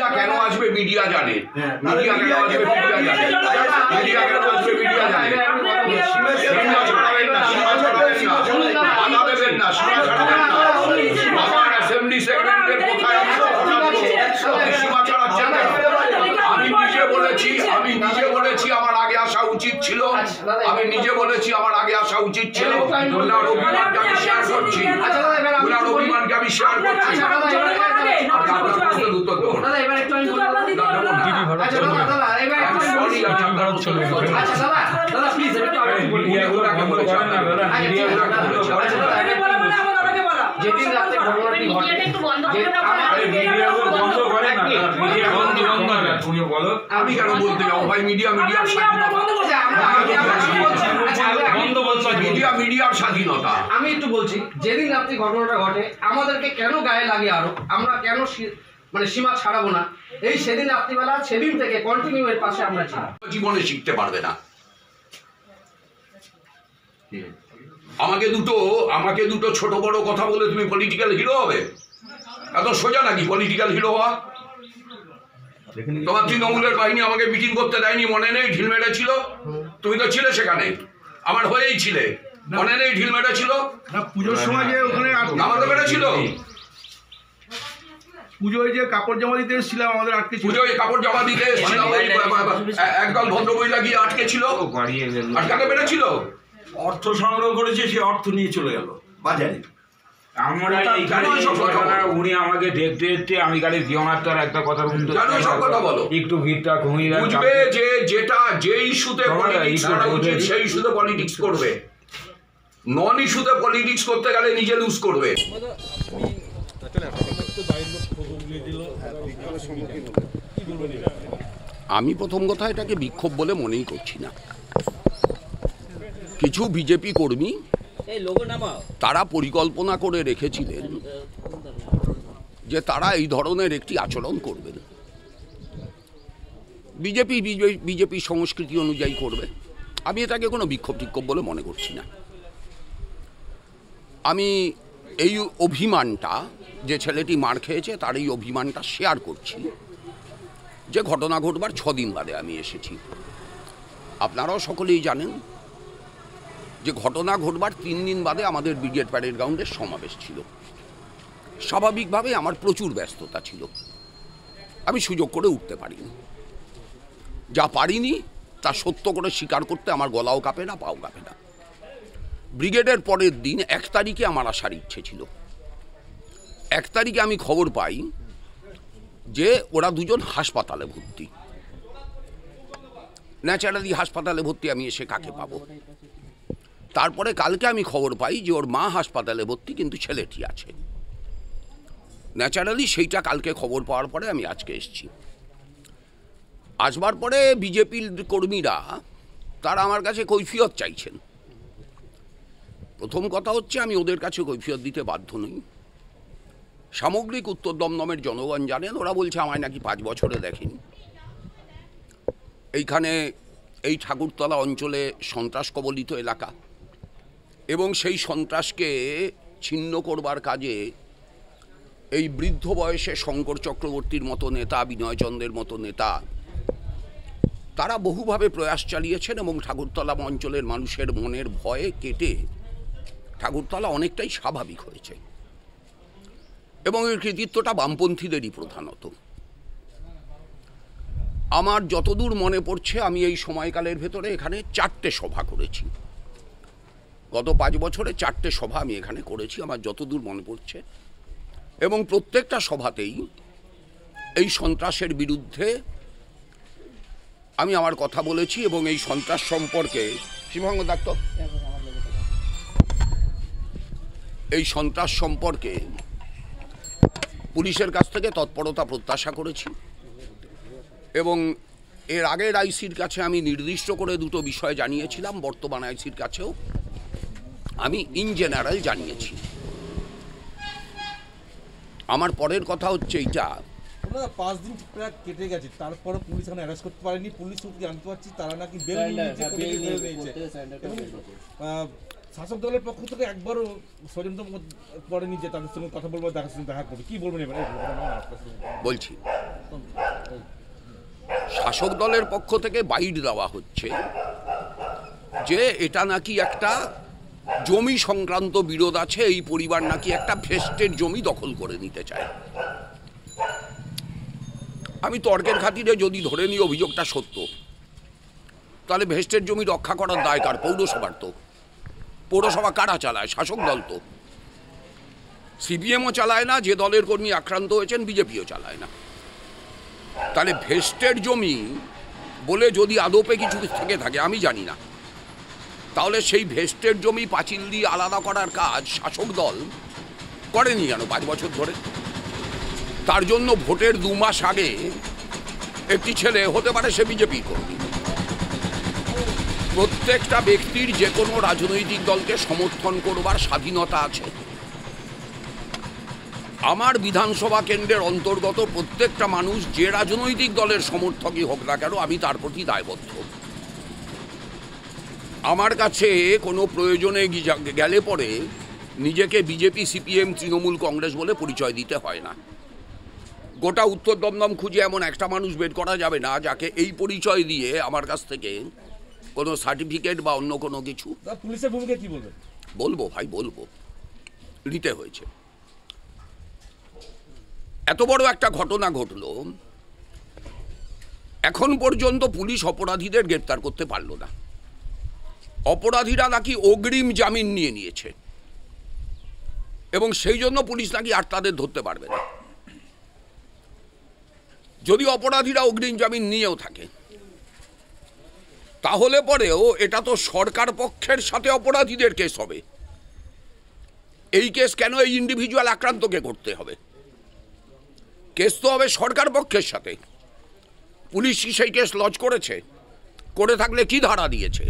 Media কেন আসবে media জানে, মিডিয়া কেন আসবে মিডিয়া জানে, মিডিয়া কেন আসবে মিডিয়া জানে। সীমা ছাড়াবেন না, সীমা ছাড়াবেন না, বাধা দেবেন না, সীমা ছাড়াবেন না। আমার অ্যাসেম্বলি সেক্রেটারির কোথায় আছে সীমা ছাড়াচ্ছেন না। আমি নিজে বলেছি আমার আগে আসা উচিত ছিল, আমি নিজে বলেছি আমার আগে আসা উচিত ছিল। ওনার অভিমানকে আমি শেয়ার করছি, ওনার অভিমানকে আমি শেয়ার করছি। যেদিন রাতে ঘটনাটি ঘটে আমি কেন বলতে যাবো ভাই? মিডিয়ার স্বাধীনতা। আমি একটু বলছি, যেদিন রাত্রি ঘটনাটা ঘটে আমাদেরকে কেন গায়ে লাগে, আরো আমরা কেন মানে সীমা ছাড়াবো না, এই সেদিন রাত্রিবেলা সেদিন থেকে কন্টিনিউ এর পাশে আমরা ছিলাম। জীবনে শিখতে পারবে না। আমাকে দুটো ছোট বড় কথা বলে তুমি পলিটিক্যাল হিরো হবে? এত সোজা নাকি পলিটিক্যাল হিরো হওয়া? তোমার তৃণমূলের বাহিনী আমাকে মিটিং করতে দেয়নি, মনে নেই? ঢিল মেরেছিল, তুমি তো ছিলে সেখানে, আমার হয়েই ছিলে, মনে নেই? ঢিল মেরেছিল পুজোর সময় যে ওখানে আমাদের মেরেছিল, পুজোয় যে কাপড় জমা দিতে এসেছিলাম, আমাদের আটকে পুজোয় কাপড় জমা দিতে এসেছিলাম, একদল ভদ্রমহিলা গিয়ে আটকেছিল, আটকাতে পেরেছিল। অর্থ সংগ্রহ করেছে, সে অর্থ নিয়ে চলে গেল বাজারে। আমরা উনি আমাকে দেখতে দেখতে আমি খালি জীবনাত্মার একটা কথা বলতে একটু ভিড়টা কমিয়ে বুঝবে যে যেটা যে ইস্যুতে পলিটিক্স করা উচিত সেই ইস্যুতে পলিটিক্স করবে, নন ইস্যুতে পলিটিক্স করতে গেলে নিজে লুজ করবে। আমি প্রথম কথা এটাকে বিক্ষোভ বলে মনেই করছি না। কিছু বিজেপি কর্মী তারা পরিকল্পনা করে রেখেছিলেন যে তারা এই ধরনের একটি আচরণ করবেন, বিজেপি সংস্কৃতি অনুযায়ী করবে। আমি এটাকে কোনো বিক্ষোভ টিক্ষোভ বলে মনে করছি না। আমি এই অভিমানটা, যে ছেলেটি মার খেয়েছে তার এই অভিমানটা শেয়ার করছি, যে ঘটনা ঘটবার 6 দিন বাদে আমি এসেছি। আপনারাও সকলেই জানেন যে ঘটনা ঘটবার 3 দিন বাদে আমাদের ব্রিগেড প্যারেড গ্রাউন্ডে সমাবেশ ছিল। স্বাভাবিকভাবে আমার প্রচুর ব্যস্ততা ছিল, আমি সুযোগ করে উঠতে পারিনি। যা পারিনি তা সত্য করে স্বীকার করতে আমার গলাও কাঁপে না, পাও কাঁপে না। ব্রিগেডের পরের দিন 1 তারিখে আমার আসার ইচ্ছে ছিল। 1 তারিখে আমি খবর পাই যে ওরা দুজন হাসপাতালে ভর্তি। ন্যাচারালি হাসপাতালে ভর্তি, আমি এসে কাকে পাবো? তারপরে কালকে আমি খবর পাই যে ওর মা হাসপাতালে ভর্তি, কিন্তু ছেলেটি আছে। ন্যাচারালি সেইটা কালকে খবর পাওয়ার পরে আমি আজকে এসেছি। আসবার পরে বিজেপির কর্মীরা তারা আমার কাছে কৈফিয়ত চাইছেন। প্রথম কথা হচ্ছে, আমি ওদের কাছে কৈফিয়ত দিতে বাধ্য নই। সামগ্রিক উত্তর দমদমের জনগণ জানেন, ওরা বলছে আমায় নাকি 5 বছরে দেখেনি। এইখানে এই ঠাকুরতলা অঞ্চলে সন্ত্রাস কবলিত এলাকা, এবং সেই সন্ত্রাসকে ছিন্ন করবার কাজে এই বৃদ্ধ বয়সে শঙ্কর চক্রবর্তীর মতো নেতা, বিনয়চন্দ্রের মতো নেতা, তারা বহুভাবে প্রয়াস চালিয়েছেন এবং ঠাকুরতলা অঞ্চলের মানুষের মনের ভয়ে কেটে ঠাকুরতলা অনেকটাই স্বাভাবিক হয়েছে, এবং এর কৃতিত্বটা বামপন্থীদেরই প্রধানত। আমার যতদূর মনে পড়ছে, আমি এই সময়কালের ভেতরে এখানে 4টে সভা করেছি। গত 5 বছরে 4টে সভা আমি এখানে করেছি, আমার যতদূর মনে পড়ছে। এবং প্রত্যেকটা সভাতেই এই সন্ত্রাসের বিরুদ্ধে আমি আমার কথা বলেছি, এবং এই সন্ত্রাস সম্পর্কে শিবঙ্গ ডাক্তার এই সন্ত্রাস সম্পর্কে পুলিশের কাছ থেকে তৎপরতা প্রত্যাশা করেছি। এবং এর আগের আইসির কাছে আমি নির্দিষ্ট করে 2টো বিষয় জানিয়েছিলাম, বর্তমান আইসির কাছেও আমি ইন জেনারেল জানিয়েছি। আমার পরের কথা হচ্ছে এইটা, 5 দিন প্রায় কেটে গেছে, তারপরে পুলিশ এখানে অ্যারেস্ট করতে পারেনি। পুলিশ জানতে পারছি তারা নাকি বেল নিয়েছে। শাসক দলের পক্ষ থেকে একবারও ষড়যন্ত্র করেনি যে তাদের সঙ্গে কথা বলবো, দেখা করবে। কি বলবেন এবার? বলছি, শাসক দলের পক্ষ থেকে বাইট দেওয়া হচ্ছে যে এটা নাকি একটা জমি সংক্রান্ত বিরোধ আছে, এই পরিবার নাকি একটা ভেস্টের জমি দখল করে নিতে চায়। আমি তর্কের খাতিরে যদি ধরে নিই অভিযোগটা সত্য, তাহলে ভেস্টের জমি রক্ষা করার দায় কার? পৌরসভার। তো পৌরসভা কারা চালায়? শাসক দল। তো সিপিএমও চালায় না, যে দলের কর্মী আক্রান্ত হয়েছেন বিজেপিও চালায় না। তাহলে ভেস্টের জমি বলে যদি আদপে কিছু থেকে থাকে আমি জানি না, তাহলে সেই ভেস্টের জমি পাঁচিল দিয়ে আলাদা করার কাজ শাসক দল করেনি কেন 5 বছর ধরে? তার জন্য ভোটের 2 মাস আগে একটি ছেলে, হতে পারে সে বিজেপি কর্মী, প্রত্যেকটা ব্যক্তির যে কোনো রাজনৈতিক দলকে সমর্থন করবার স্বাধীনতা আছে। আমার বিধানসভা কেন্দ্রের অন্তর্গত প্রত্যেকটা মানুষ যে রাজনৈতিক দলের সমর্থকই হোক না কেন, আমি তার প্রতি দায়বদ্ধ। আমার কাছে কোনো প্রয়োজনে গেলে পরে নিজেকে বিজেপি, সিপিএম, তৃণমূল, কংগ্রেস বলে পরিচয় দিতে হয় না। গোটা উত্তর দমদম খুঁজে এমন একটা মানুষ বের করা যাবে না যাকে এই পরিচয় দিয়ে আমার কাছ থেকে কোনো সার্টিফিকেট বা অন্য কোনো কিছু। পুলিশের ভূমিকা কি বলবেন? বলবো ভাই, বলবো, নিতে হয়েছে। এত বড় একটা ঘটনা ঘটলো, এখন পর্যন্ত পুলিশ অপরাধীদের গ্রেপ্তার করতে পারল না। অপরাধীরা নাকি অগ্রিম জামিন নিয়েছে এবং সেই জন্য পুলিশ নাকি আর তাদের ধরতে পারবে না। যদি অপরাধীরা অগ্রিম জামিন নিয়েও থাকে, তাহলে পরেও এটা তো সরকার পক্ষের সাথে অপরাধীদের কেস হবে। এই কেস কেন এই ইন্ডিভিজুয়াল আক্রান্তকে করতে হবে? কেস তো হবে সরকার পক্ষের সাথে। পুলিশ কি সেই কেস লজ করেছে? করে থাকলে কি ধারা দিয়েছে?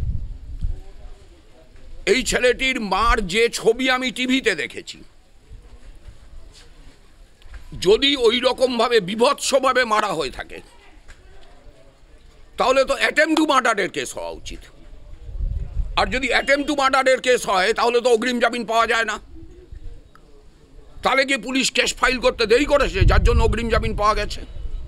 এই ছেলেটির মার যে ছবি আমি টিভিতে দেখেছি, যদি ওই রকমভাবে বিভৎসভাবে মারা হয়ে থাকে, তাহলে তো অ্যাটেম্প টু মার্ডারের কেস হওয়া উচিত। আর যদি অ্যাটেম্প টু মার্ডারের কেস হয়, তাহলে তো অগ্রিম জামিন পাওয়া যায় না। তাহলে কি পুলিশ কেস ফাইল করতে দেরি করেছে, যার জন্য অগ্রিম জামিন পাওয়া গেছে?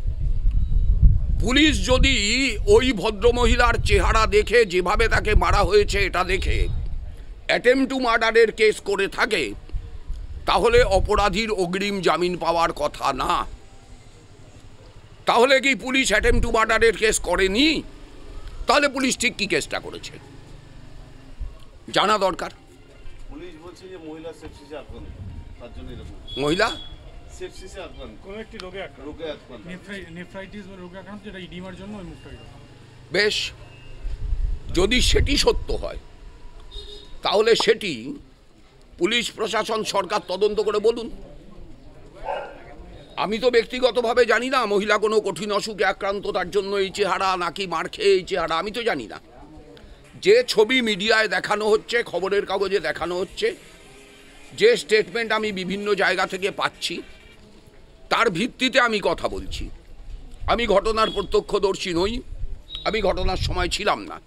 পুলিশ যদি ওই ভদ্রমহিলার চেহারা দেখে, যেভাবে তাকে মারা হয়েছে এটা দেখে অ্যাটেম্প টু মার্ডারের কেস করে থাকে, তাহলে অপরাধীর অগ্রিম জামিন পাওয়ার কথা না। তাহলে কি পুলিশ অ্যাটেম্প টু মার্ডারের কেস করেনি? তাহলে পুলিশ ঠিক কি কেসটা করেছে জানা দরকার। পুলিশ বলছে যে মহিলা সেপসিসে আক্রান্ত, তার জন্য এরকম। মহিলা সেপসিসে আক্রান্ত, কোন একটি রোগে আক্রান্ত, নেফ্রাইটিস বা রোগে আক্রান্ত, যেটা ইডিমার জন্য ওই মুখটা। বেশ, যদি সেটি সত্য হয়, তাহলে সেটি পুলিশ প্রশাসন, সরকার তদন্ত করে বলুন। আমি তো ব্যক্তিগতভাবে জানি না মহিলা কোনো কঠিন অসুখে আক্রান্ত, তার জন্য এই চেহারা, নাকি মার খেয়ে এই চেহারা, আমি তো জানি না। যে ছবি মিডিয়ায় দেখানো হচ্ছে, খবরের কাগজে দেখানো হচ্ছে, যে স্টেটমেন্ট আমি বিভিন্ন জায়গা থেকে পাচ্ছি, তার ভিত্তিতে আমি কথা বলছি। আমি ঘটনার প্রত্যক্ষদর্শী নই, আমি ঘটনার সময় ছিলাম না।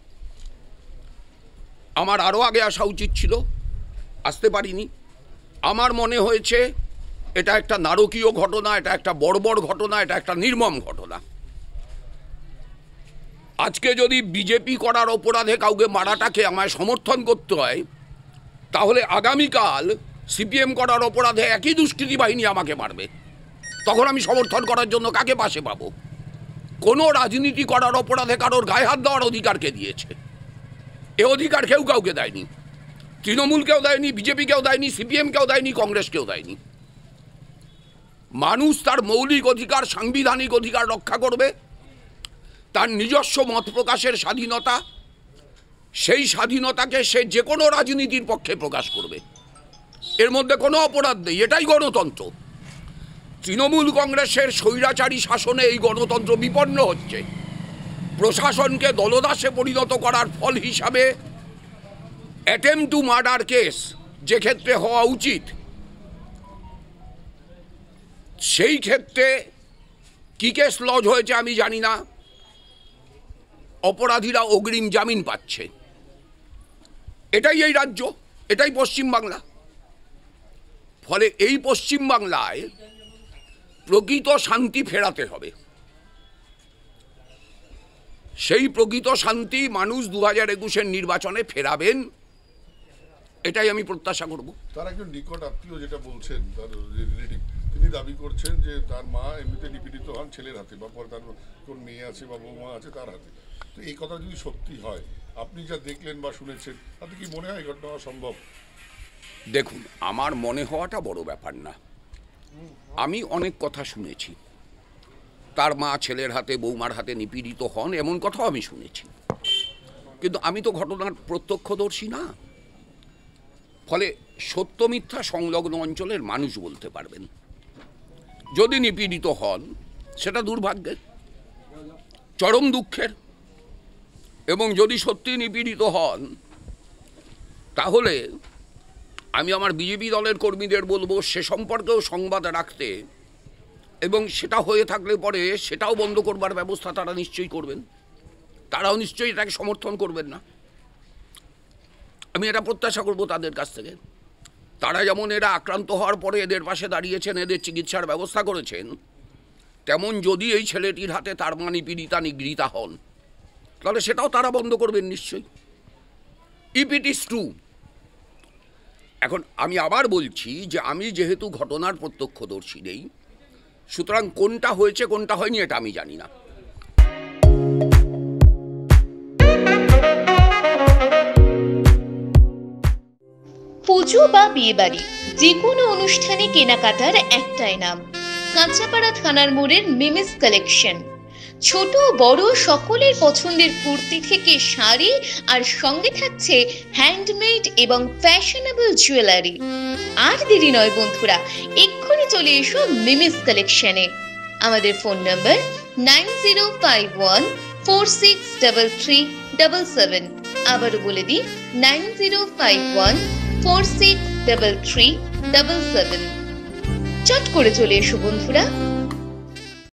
আমার আরও আগে আসা উচিত ছিল, আসতে পারিনি। আমার মনে হয়েছে এটা একটা নারকীয় ঘটনা, এটা একটা বর্বর ঘটনা, এটা একটা নির্মম ঘটনা। আজকে যদি বিজেপি করার অপরাধে কাউকে মারাটাকে আমায় সমর্থন করতে হয়, তাহলে আগামীকাল সিপিএম করার অপরাধে একই দুষ্কৃতী বাহিনী আমাকে মারবে। তখন আমি সমর্থন করার জন্য কাকে পাশে পাবো? কোনো রাজনীতি করার অপরাধে কারোর গায়ে হাত দেওয়ার অধিকারকে দিয়েছে? এ অধিকার কেউ কাউকে দেয়নি। তৃণমূলকেও দেয়নি, বিজেপিকেও দেয়নি, সিপিএমকেও দেয়নি, কংগ্রেসকেও দেয়নি। মানুষ তার মৌলিক অধিকার, সাংবিধানিক অধিকার রক্ষা করবে। তার নিজস্ব মত প্রকাশের স্বাধীনতা, সেই স্বাধীনতাকে সে যে কোনো রাজনীতির পক্ষে প্রকাশ করবে। এর মধ্যে কোনো অপরাধ নেই, এটাই গণতন্ত্র। তৃণমূল কংগ্রেসের স্বৈরাচারী শাসনে এই গণতন্ত্র বিপন্ন হচ্ছে। প্রশাসনকে দলদাসে পরিণত করার ফল হিসাবে অ্যাটেম্প টু মার্ডার কেস যে ক্ষেত্রে হওয়া উচিত, সেই ক্ষেত্রে কি কেস লজ হয়েছে আমি জানি না। অপরাধীরা অগ্রিম জামিন পাচ্ছে। এটাই এই রাজ্য, এটাই পশ্চিমবাংলা। ফলে এই পশ্চিমবাংলায় প্রকৃত শান্তি ফেরাতে হবে। সেই প্রকৃত শান্তি মানুষ 2021-এর নির্বাচনে ফেরাবেন, এটাই আমি প্রত্যাশা করব। তার একজন নিকট আত্মীয় যেটা বলছেন, তার রিলেটিভ, তিনি দাবি করছেন যে তার মা এমনিতে নিপীড়িত হন ছেলের হাতে, বা পরে তার কোন মেয়ে আছে বা বৌমা আছে তার হাতে। তো এই কথা যদি সত্যি হয়, আপনি যা দেখলেন বা শুনেছেন, তাতে কি মনে হয় ঘটনা হওয়া সম্ভব? দেখুন, আমার মনে হওয়াটা বড় ব্যাপার না। আমি অনেক কথা শুনেছি, তার মা ছেলের হাতে বৌমার হাতে নিপীড়িত হন এমন কথাও আমি শুনেছি, কিন্তু আমি তো ঘটনার প্রত্যক্ষদর্শী না। ফলে সত্য মিথ্যা সংলগ্ন অঞ্চলের মানুষ বলতে পারবেন। যদি নিপীড়িত হন সেটা দুর্ভাগ্যের, চরম দুঃখের, এবং যদি সত্যি নিপীড়িত হন তাহলে আমি আমার বিজেপি দলের কর্মীদের বলবো সে সম্পর্কেও সংবাদ রাখতে, এবং সেটা হয়ে থাকলে পরে সেটাও বন্ধ করবার ব্যবস্থা তারা নিশ্চয়ই করবেন। তারাও নিশ্চয়ই এটাকে সমর্থন করবেন না, আমি এটা প্রত্যাশা করব তাদের কাছ থেকে। তারা যেমন এরা আক্রান্ত হওয়ার পরে এদের পাশে দাঁড়িয়েছেন, এদের চিকিৎসার ব্যবস্থা করেছেন, তেমন যদি এই ছেলেটির হাতে তার মা নিপীড়িতা নিগৃহীতা হন তাহলে সেটাও তারা বন্ধ করবেন নিশ্চয়ই, ইফ ইট ইজ ট্রু। এখন আমি আবার বলছি যে আমি যেহেতু ঘটনার প্রত্যক্ষদর্শী নেই, সুতরাং কোনটা হয়েছে কোনটা হয়নি এটা আমি জানি না। পুজো বা বিয়েবাড়ি যে কোনো অনুষ্ঠানে কেনাকাটার একটাই নাম, কাঁচাপাড়া থানার মোড়ের মিমিস কালেকশন। ছোট বড় সকলের পছন্দের কুর্তি থেকে শাড়ি, আর সঙ্গে থাকছে হ্যান্ডমেড এবং ফ্যাশনেবল জুয়েলারি। আর দেরি নয় বন্ধুরা, এক্ষুনি চলে এসো মিমিস কালেকশনে। আমাদের ফোন নাম্বার 9051463377। আবারও বলে দিই 9051463377। চট করে চলে এসো বন্ধুরা।